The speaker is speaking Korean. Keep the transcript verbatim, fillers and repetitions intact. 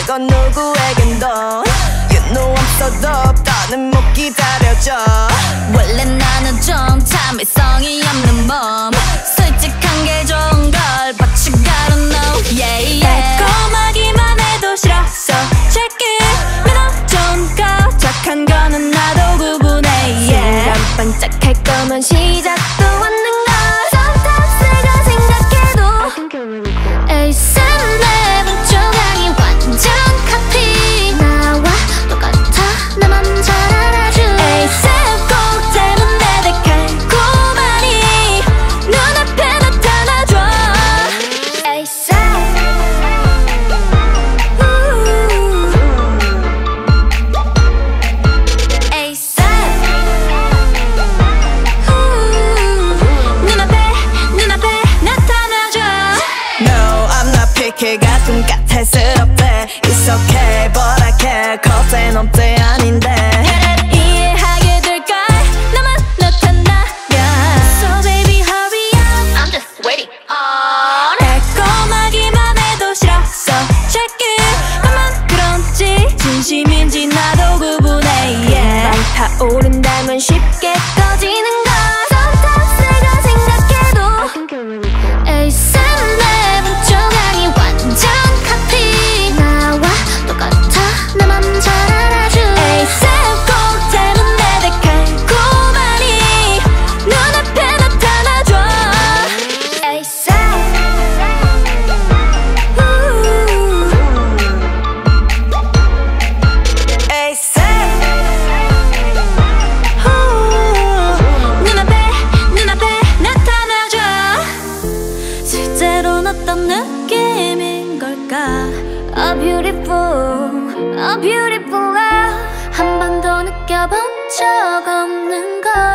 그건 누구에겐도 You know I'm so dope 더는 못 기다려줘. 원래 나는 좀 참을성이 없는 몸. 솔직한 게 좋은 걸 But you gotta know yeah yeah. 달콤하기만 해도 싫어 So check it 매너 좋은 거 착한 거는 나도 구분해 yeah. 순간 반짝할 거면 시작도 않는 걸 Sometimes 내가 생각해도 에이스 랩은 조각이 완전 카피. 나와 똑같아 내 맘 잘 알아줘. 에이스 꼭 닮은데 달콤하니 눈앞에 나타나줘. 에이스 에이스 눈앞에 눈앞에 나타나줘. No I'm not picky 가끔 까탈스럽대 It's okay but I care 겁에 넘대 아닌데 이해하게 될걸 나만 나타나면 So baby hurry up I'm just waiting on. 달콤하기만 해도 싫어 So check it 나만 그런지 진심인지 나도 구분해 yeah. 타오른다면 쉽게 꺼지는 걸 Sometimes 내가 생각해도 에이스 랩은 조각이 완전 카피. 나와 똑같아 내 맘 잘 알아줘. 에이스 꼭 닮은데 달콤하니 눈앞에 나타나줘. 에이스 에이스 눈앞에 눈앞에 나타나줘. 실제로는 어떤 느낌인 걸까? A beautiful, a beautiful love. 한 번도 느껴본 적 없는 걸